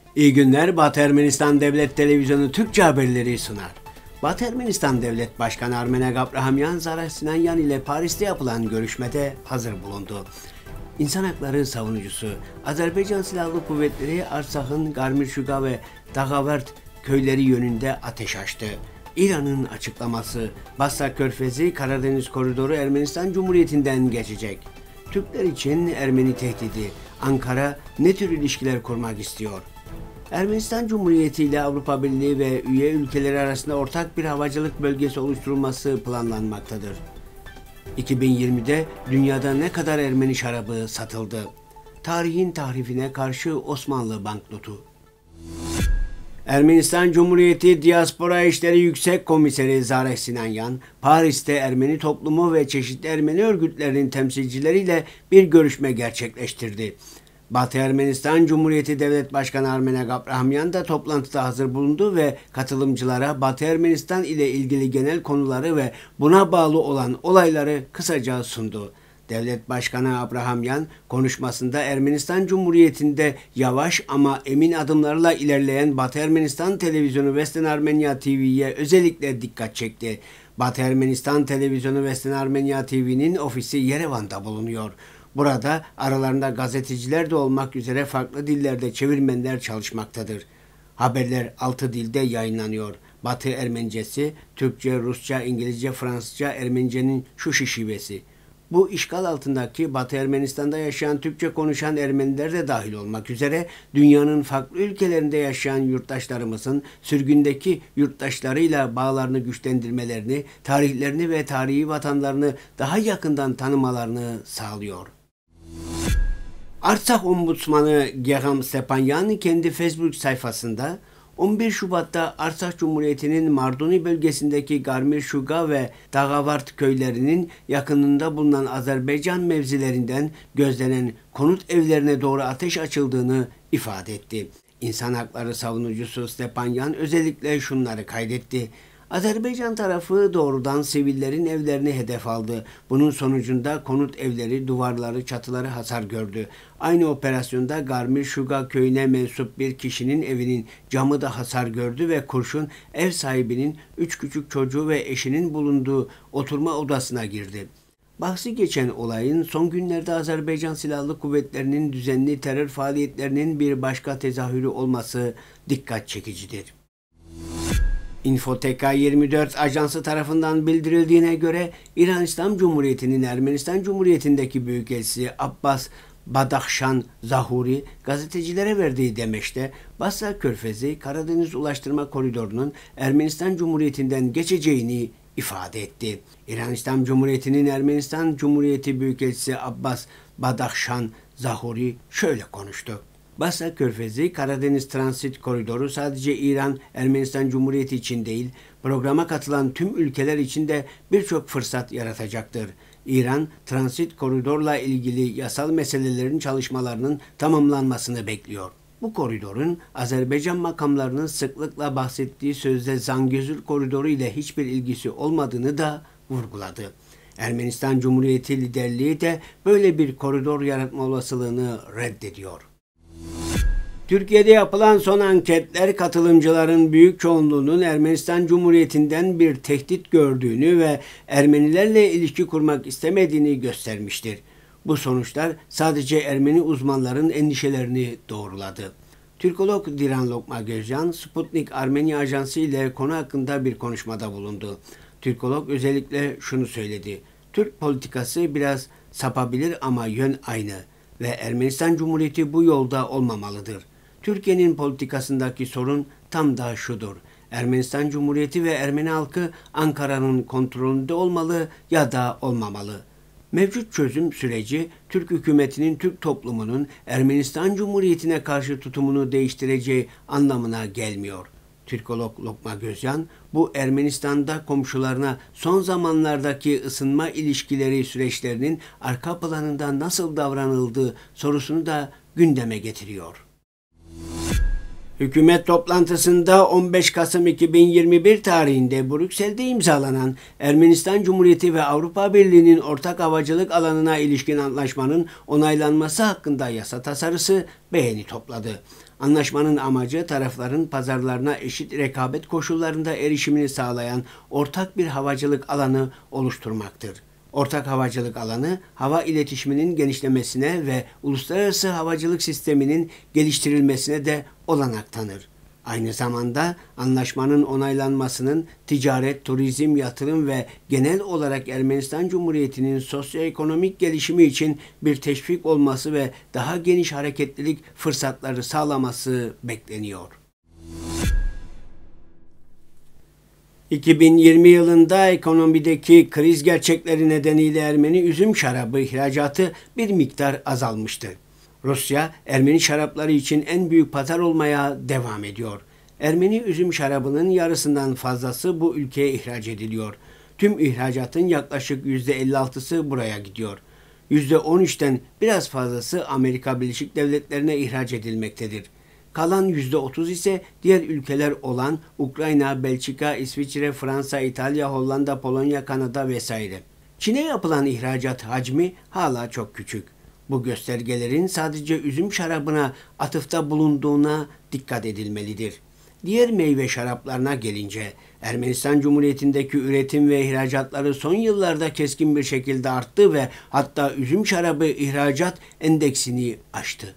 İyi günler, Batı Ermenistan Devlet Televizyonu Türkçe haberleri sunar. Batı Ermenistan Devlet Başkanı Armenak Abrahamyan, Zareh Sinanyan ile Paris'te yapılan görüşmede hazır bulundu. İnsan hakları savunucusu, Azerbaycan Silahlı Kuvvetleri Artsak'ın Garmir-Şuga ve Dağavert köyleri yönünde ateş açtı. İran'ın açıklaması, Basra Körfezi Karadeniz Koridoru Ermenistan Cumhuriyeti'nden geçecek. Türkler için Ermeni tehdidi, Ankara ne tür ilişkiler kurmak istiyor? Ermenistan Cumhuriyeti ile Avrupa Birliği ve üye ülkeleri arasında ortak bir havacılık bölgesi oluşturulması planlanmaktadır. 2020'de dünyada ne kadar Ermeni şarabı satıldı? Tarihin tahrifine karşı Osmanlı banknotu. Ermenistan Cumhuriyeti Diaspora İşleri Yüksek Komiseri Zareh Sinanyan, Paris'te Ermeni toplumu ve çeşitli Ermeni örgütlerinin temsilcileriyle bir görüşme gerçekleştirdi. Batı Ermenistan Cumhuriyeti Devlet Başkanı Armenak Abrahamyan da toplantıda hazır bulundu ve katılımcılara Batı Ermenistan ile ilgili genel konuları ve buna bağlı olan olayları kısaca sundu. Devlet Başkanı Abrahamyan konuşmasında Ermenistan Cumhuriyeti'nde yavaş ama emin adımlarla ilerleyen Batı Ermenistan Televizyonu Western Armenia TV'ye özellikle dikkat çekti. Batı Ermenistan Televizyonu Western Armenia TV'nin ofisi Yerevan'da bulunuyor. Burada aralarında gazeteciler de olmak üzere farklı dillerde çevirmenler çalışmaktadır. Haberler 6 dilde yayınlanıyor. Batı Ermenicesi, Türkçe, Rusça, İngilizce, Fransızca, Ermenice'nin Şuşi şivesi. Bu işgal altındaki Batı Ermenistan'da yaşayan Türkçe konuşan Ermeniler de dahil olmak üzere dünyanın farklı ülkelerinde yaşayan yurttaşlarımızın sürgündeki yurttaşlarıyla bağlarını güçlendirmelerini, tarihlerini ve tarihi vatanlarını daha yakından tanımalarını sağlıyor. Artsak Ombudsmanı Gerham Stepanyan kendi Facebook sayfasında 11 Şubat'ta Artsakh Cumhuriyeti'nin Mardoni bölgesindeki Garmir-Şuga ve Dağavart köylerinin yakınında bulunan Azerbaycan mevzilerinden gözlenen konut evlerine doğru ateş açıldığını ifade etti. İnsan hakları savunucusu Stepanyan özellikle şunları kaydetti. Azerbaycan tarafı doğrudan sivillerin evlerini hedef aldı. Bunun sonucunda konut evleri, duvarları, çatıları hasar gördü. Aynı operasyonda Garmir-Şuga köyüne mensup bir kişinin evinin camı da hasar gördü ve kurşun ev sahibinin 3 küçük çocuğu ve eşinin bulunduğu oturma odasına girdi. Bahsi geçen olayın son günlerde Azerbaycan Silahlı Kuvvetleri'nin düzenli terör faaliyetlerinin bir başka tezahürü olması dikkat çekicidir. Infoteka 24 ajansı tarafından bildirildiğine göre İran İslam Cumhuriyeti'nin Ermenistan Cumhuriyeti'ndeki büyükelçisi Abbas Badakhshan Zahuri gazetecilere verdiği demeçte Basra Körfezi Karadeniz Ulaştırma Koridoru'nun Ermenistan Cumhuriyeti'nden geçeceğini ifade etti. İran İslam Cumhuriyeti'nin Ermenistan Cumhuriyeti Büyükelçisi Abbas Badakhshan Zahuri şöyle konuştu. Basra Körfezi Karadeniz Transit Koridoru sadece İran, Ermenistan Cumhuriyeti için değil, programa katılan tüm ülkeler için de birçok fırsat yaratacaktır. İran, transit koridorla ilgili yasal meselelerin çalışmalarının tamamlanmasını bekliyor. Bu koridorun Azerbaycan makamlarının sıklıkla bahsettiği sözde Zangezur Koridoru ile hiçbir ilgisi olmadığını da vurguladı. Ermenistan Cumhuriyeti liderliği de böyle bir koridor yaratma olasılığını reddediyor. Türkiye'de yapılan son anketler katılımcıların büyük çoğunluğunun Ermenistan Cumhuriyeti'nden bir tehdit gördüğünü ve Ermenilerle ilişki kurmak istemediğini göstermiştir. Bu sonuçlar sadece Ermeni uzmanların endişelerini doğruladı. Türkolog Diran Lokma Gözcan, Sputnik Armenia Ajansı ile konu hakkında bir konuşmada bulundu. Türkolog özellikle şunu söyledi. Türk politikası biraz sapabilir ama yön aynı ve Ermenistan Cumhuriyeti bu yolda olmamalıdır. Türkiye'nin politikasındaki sorun tam da şudur. Ermenistan Cumhuriyeti ve Ermeni halkı Ankara'nın kontrolünde olmalı ya da olmamalı. Mevcut çözüm süreci Türk hükümetinin Türk toplumunun Ermenistan Cumhuriyeti'ne karşı tutumunu değiştireceği anlamına gelmiyor. Türkolog Lokma Gözcan, bu Ermenistan'da komşularına son zamanlardaki ısınma ilişkileri süreçlerinin arka planında nasıl davranıldığı sorusunu da gündeme getiriyor. Hükümet toplantısında 15 Kasım 2021 tarihinde Brüksel'de imzalanan Ermenistan Cumhuriyeti ve Avrupa Birliği'nin ortak havacılık alanına ilişkin antlaşmanın onaylanması hakkında yasa tasarısı beğeni topladı. Anlaşmanın amacı tarafların pazarlarına eşit rekabet koşullarında erişimini sağlayan ortak bir havacılık alanı oluşturmaktır. Ortak havacılık alanı, hava iletişiminin genişlemesine ve uluslararası havacılık sisteminin geliştirilmesine de olanak tanır. Aynı zamanda anlaşmanın onaylanmasının ticaret, turizm, yatırım ve genel olarak Ermenistan Cumhuriyeti'nin sosyoekonomik gelişimi için bir teşvik olması ve daha geniş hareketlilik fırsatları sağlaması bekleniyor. 2020 yılında ekonomideki kriz gerçekleri nedeniyle Ermeni üzüm şarabı ihracatı bir miktar azalmıştı. Rusya, Ermeni şarapları için en büyük pazar olmaya devam ediyor. Ermeni üzüm şarabının yarısından fazlası bu ülkeye ihraç ediliyor. Tüm ihracatın yaklaşık %56'sı buraya gidiyor. %13'ten biraz fazlası Amerika Birleşik Devletleri'ne ihraç edilmektedir. Kalan %30 ise diğer ülkeler olan Ukrayna, Belçika, İsviçre, Fransa, İtalya, Hollanda, Polonya, Kanada vesaire. Çin'e yapılan ihracat hacmi hala çok küçük. Bu göstergelerin sadece üzüm şarabına atıfta bulunduğuna dikkat edilmelidir. Diğer meyve şaraplarına gelince Ermenistan Cumhuriyeti'ndeki üretim ve ihracatları son yıllarda keskin bir şekilde arttı ve hatta üzüm şarabı ihracat endeksini aştı.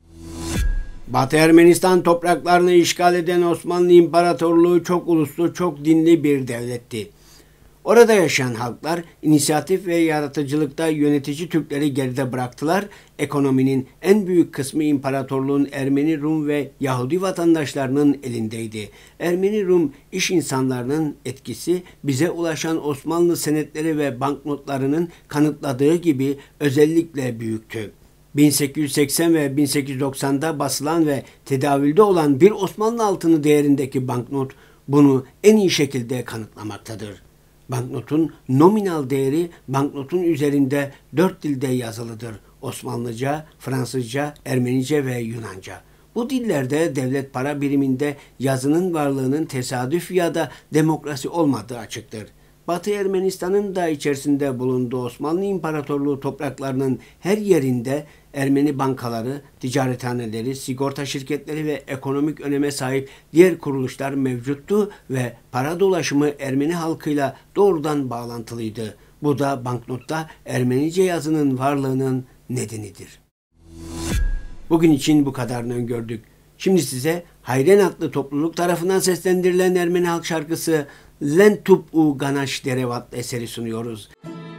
Batı Ermenistan topraklarını işgal eden Osmanlı İmparatorluğu çok uluslu, çok dinli bir devletti. Orada yaşayan halklar inisiyatif ve yaratıcılıkta yönetici Türkleri geride bıraktılar. Ekonominin en büyük kısmı imparatorluğun Ermeni, Rum ve Yahudi vatandaşlarının elindeydi. Ermeni, Rum iş insanlarının etkisi bize ulaşan Osmanlı senetleri ve banknotlarının kanıtladığı gibi özellikle büyüktü. 1880 ve 1890'da basılan ve tedavülde olan bir Osmanlı altını değerindeki banknot bunu en iyi şekilde kanıtlamaktadır. Banknotun nominal değeri banknotun üzerinde 4 dilde yazılıdır. Osmanlıca, Fransızca, Ermenice ve Yunanca. Bu dillerde devlet para biriminde yazının varlığının tesadüf ya da demokrasi olmadığı açıktır. Batı Ermenistan'ın da içerisinde bulunduğu Osmanlı İmparatorluğu topraklarının her yerinde Ermeni bankaları, ticarethaneleri, sigorta şirketleri ve ekonomik öneme sahip diğer kuruluşlar mevcuttu ve para dolaşımı Ermeni halkıyla doğrudan bağlantılıydı. Bu da banknotta Ermenice yazının varlığının nedenidir. Bugün için bu kadarını öngördük. Şimdi size Hayren adlı topluluk tarafından seslendirilen Ermeni halk şarkısı Lentup u Ganaş Derevat eseri sunuyoruz.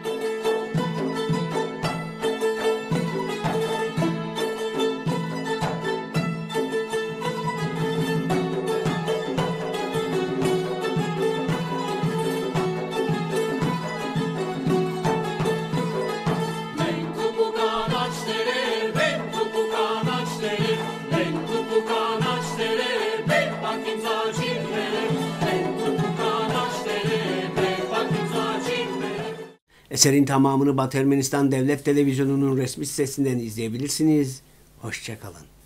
Eserin tamamını Batı Ermenistan Devlet Televizyonu'nun resmi sitesinden izleyebilirsiniz. Hoşça kalın.